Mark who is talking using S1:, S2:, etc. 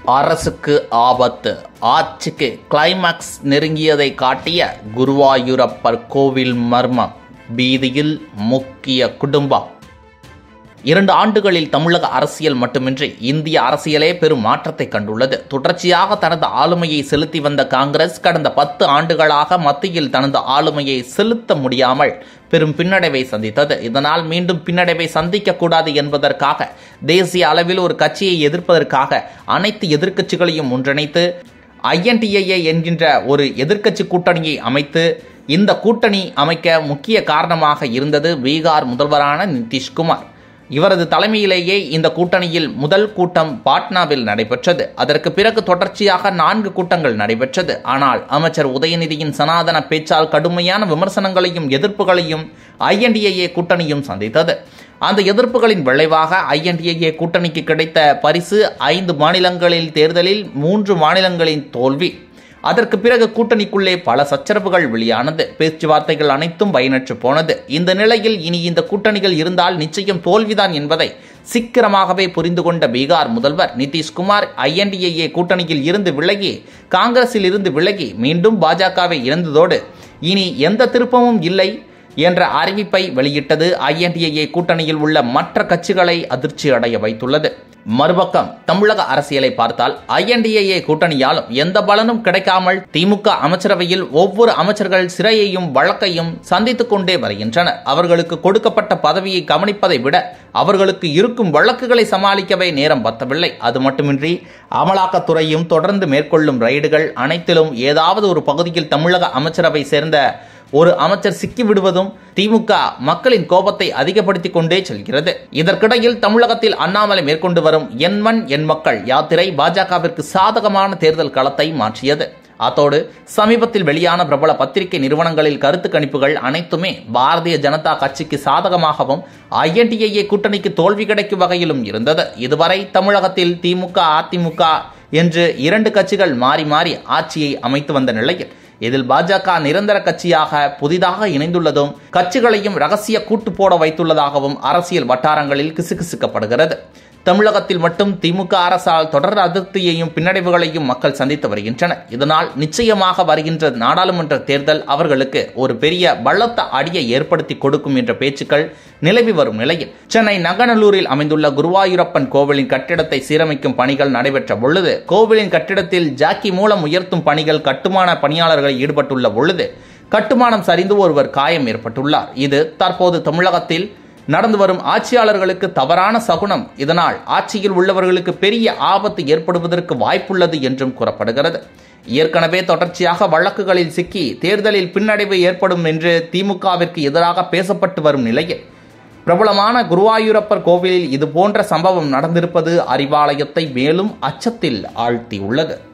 S1: அரசுக்கு ஆபத்து, ஆட்சிக்கு கிளைமாக்ஸ் நெருங்கியதை காட்டிய குருவாயூரப்பர் கோவில் மர்மம், பீதியில் முக்கிய குடும்பம். 2 ஆண்டுகளில் தமிழக அரசியல் மட்டுமின்றி இந்திய அரசியலே பெரும் மாற்றத்தை கண்டுள்ளது. தொடர்ச்சியாக தனது ஆளுமையை செலுத்தி வந்த காங்கிரஸ் கடந்த 10 ஆண்டுகளாக மத்தியில் தனது ஆளுமையை செலுத்த முடியாமல் பெரும் பின்னடைவை சந்தித்தது. இதனால் மீண்டும் பின்னடைவை சந்திக்கக்கூடாது என்பதற்காக தேசிய அளவில் ஒரு கட்சியை எதிர்ப்பதற்காக அனைத்து எதிர்க்கட்சிகளையும் ஒன்றிணைத்து INDA என்கின்ற ஒரு எதிர்க்கட்சி கூட்டணியை அமைத்து, இந்த கூட்டணி அமைக்க முக்கிய காரணமாக இருந்தது பீகார் முதல்வரான நிதிஷ்குமார். இவரது தலைமையிலேயே இந்த கூட்டணியில் முதல் கூட்டம் பாட்னாவில் நடைபெற்றது. அதற்கு பிறகு தொடர்ச்சியாக 4 கூட்டங்கள் நடைபெற்றது. ஆனால் அமைச்சர் உதயநிதியின் சனாதன பேச்சால் கடுமையான விமர்சனங்களையும் எதிர்ப்புகளையும் INDA கூட்டணியும் சந்தித்தது. அந்த எதிர்ப்புகளின் விளைவாக INDA கூட்டணிக்கு கிடைத்த பரிசு 5 மாநிலங்களில் தேர்தலில் 3 மாநிலங்களின் தோல்வி. அதற்கு பிறகு கூட்டணிக்குள்ளே பல சச்சரவுகள் வெளியானது. பேச்சுவார்த்தைகள் அனைத்தும் பயனற்று போனது. இந்த நிலையில் இனி இந்த கூட்டணிகள் இருந்தால் நிச்சயம் தோல்விதான் என்பதை சீக்கிரமாகவே புரிந்து கொண்ட பீகார் முதல்வர் நிதிஷ்குமார் INDA கூட்டணியில் இருந்து விலகி காங்கிரஸில் இருந்து விலகி மீண்டும் பாஜகவை இணைந்ததோடு இனி எந்த திருப்பமும் இல்லை என்ற அறிவிப்பை வெளியிட்டது INDA கூட்டணியில் உள்ள மற்ற கட்சிகளை அதிர்ச்சி அடைய வைத்துள்ளது. மறுபக்கம் தமிழக அரசியலை பார்த்தால் INDA கூட்டணியாலும் எந்த பலனும் கிடைக்காமல் திமுக அமைச்சரவையில் ஒவ்வொரு அமைச்சர்கள் சிறையையும் வழக்கையும் சந்தித்துக் கொண்டே வருகின்றனர். அவர்களுக்கு கொடுக்கப்பட்ட பதவியை கவனிப்பதை விட அவர்களுக்கு இருக்கும் வழக்குகளை சமாளிக்கவே நேரம் பத்தவில்லை. அது மட்டுமின்றி அமலாக்கத்துறையும் தொடர்ந்து மேற்கொள்ளும் ரெய்டுகள் அனைத்திலும் ஏதாவது ஒரு பகுதியில் தமிழக அமைச்சரவை சேர்ந்த ஒரு அமைச்சர் சிக்கிவிடுவதும் திமுக மக்களின் கோபத்தை அதிகப்படுத்திக் கொண்டே செல்கிறது. இதற்கிடையில் தமிழகத்தில் அண்ணாமலை மேற்கொண்டு வரும் எண்மண் எண் மக்கள் யாத்திரை பாஜகவிற்கு சாதகமான தேர்தல் களத்தை மாற்றியது. அத்தோடு சமீபத்தில் வெளியான பிரபல பத்திரிகை நிறுவனங்களில் கருத்து கணிப்புகள் அனைத்துமே பாரதிய ஜனதா கட்சிக்கு சாதகமாகவும் INDA கூட்டணிக்கு தோல்வி கிடைக்கும் வகையிலும் இருந்தது. இதுவரை தமிழகத்தில் திமுக அதிமுக என்று 2 கட்சிகள் மாறி மாறி ஆட்சியை அமைத்து வந்த நிலையில் இதில் பாஜக நிரந்தர கட்சியாக புதிதாக இணைந்துள்ளதும் கட்சிகளையும் ரகசிய கூட்டு போட வைத்துள்ளதாகவும் அரசியல் வட்டாரங்களில் கிசுகிசுக்கப்படுகிறது. தமிழகத்தில் மட்டும் திமுக அரசால் தொடர் அதிருப்தியையும் பின்னடைவுகளையும் மக்கள் சந்தித்து வருகின்றனர். இதனால் நிச்சயமாக வருகின்ற நாடாளுமன்ற தேர்தல் அவர்களுக்கு ஒரு பெரிய பலத்த அடியை ஏற்படுத்தி கொடுக்கும் என்ற பேச்சுக்கள் நிலவி வரும் நிலையில் சென்னை நங்கநல்லூரில் அமைந்துள்ள குருவாயூரப்பன் கோவிலின் கட்டிடத்தை சீரமைக்கும் பணிகள் நடைபெற்ற பொழுது கோவிலின் கட்டிடத்தில் ஜாக்கி மூலம் உயர்த்தும் பணிகள் கட்டுமான பணியாளர்கள் ஈடுபட்டுள்ள பொழுது கட்டுமானம் சரிந்து ஒருவர் காயம் ஏற்பட்டுள்ளார். இது தற்போது தமிழகத்தில் நடந்து வரும் ஆட்சியாளர்களுக்கு தவறான சகுனம். இதனால் ஆட்சியில் உள்ளவர்களுக்கு பெரிய ஆபத்து ஏற்படுவதற்கு வாய்ப்புள்ளது என்றும் கூறப்படுகிறது. ஏற்கனவே தொடர்ச்சியாக வழக்குகளில் சிக்கி தேர்தலில் பின்னடைவு ஏற்படும் என்று திமுகவிற்கு எதிராக பேசப்பட்டு வரும் நிலையில் பிரபலமான குருவாயூரப்பர் கோவிலில் இதுபோன்ற சம்பவம் நடந்திருப்பது அறிவாலயத்தை மேலும் அச்சத்தில் ஆழ்த்தியுள்ளது.